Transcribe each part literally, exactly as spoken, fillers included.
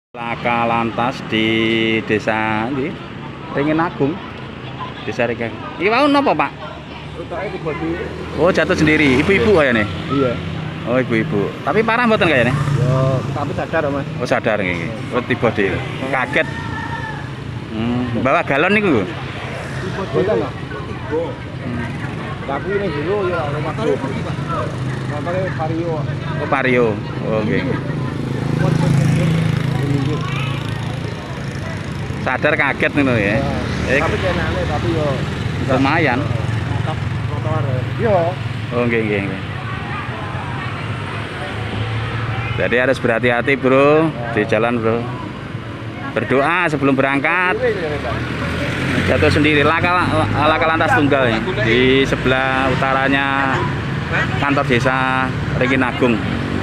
Laka lantas di desa ini, Ringin Agung, desa Ringin. Ini mau nopo Pak? Oh jatuh sendiri, ibu-ibu kayaknya? Iya. Oh ibu-ibu, tapi parah mboten kayaknya? Yo, tapi sadar Mas. Oh sadar nih, oh tiba di kaget. Hmm, bawa galon nih gue. Boten lah. Tapi ini dulu ya rumah dulu. Namanya Vario. Oh Vario, oh oke. Sadar kaget nih loh ya. Eh, tapi kenane tapi yo lumayan. Motor. Yo. Oh oke oke. Jadi harus berhati-hati bro di jalan bro. Berdoa sebelum berangkat. Jatuh sendiri laka, laka lantas tunggal ya. Di sebelah utaranya kantor desa Ringin Agung.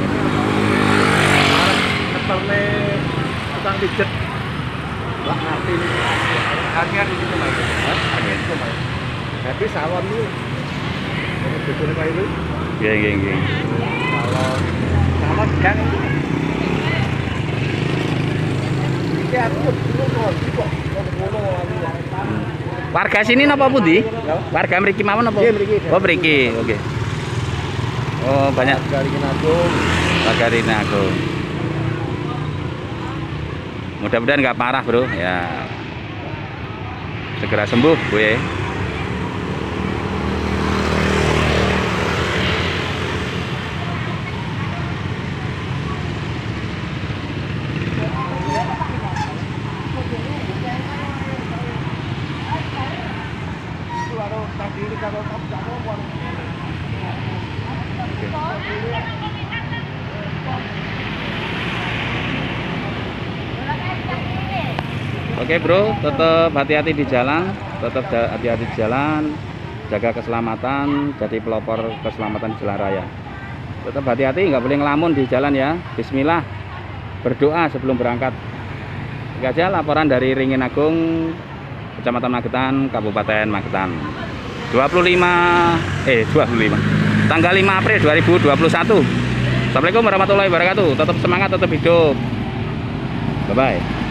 Keterne tukang pijet. Lah ngerti ini. Hati-hati di situ Mas. Hah? Tapi salon itu. Ini betul kayak itu. Iya iya iya. Salon. Salon gang itu. Iki aku dulu kok kok ngono Warga sini napa pundi? Warga mriki mawon napa? Oh mriki, oke. Oh banyak dari Agung. warga Ringin Agung. Mudah-mudahan nggak parah bro, ya segera sembuh gue. Oke bro, tetap hati-hati di jalan, tetap hati-hati di jalan, jaga keselamatan, jadi pelopor keselamatan di jalan raya. Tetap hati-hati, nggak boleh ngelamun di jalan ya. Bismillah, berdoa sebelum berangkat. Ini aja laporan dari Ringin Agung, Kecamatan Magetan, Kabupaten Magetan. dua puluh lima eh dua puluh lima tanggal lima April dua ribu dua puluh satu. Assalamualaikum warahmatullahi wabarakatuh. Tetap semangat, tetap hidup. Bye bye.